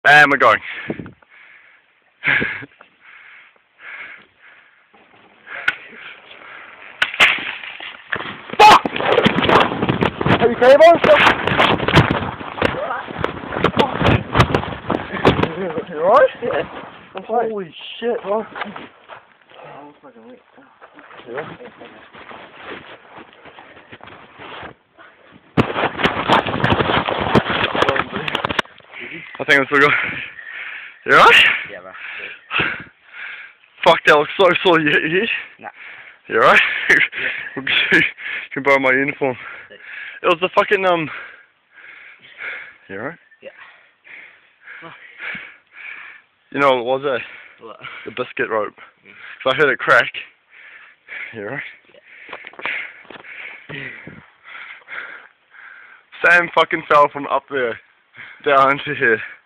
And we're going. Fuck! Are you okay about yourself? You alright? Yeah. Holy shit, bro. I'm fucking weak. Yeah. I think I'm still going. You alright? Yeah, bro. Fuck, that looks so sore. You hit your head? Nah. You alright? Yeah. You can borrow my uniform. It was the fucking, You alright? Yeah. Oh. You know what it was, eh? What? The biscuit rope. So I heard it crack. You alright? Yeah. Sam fucking fell from up there down to here.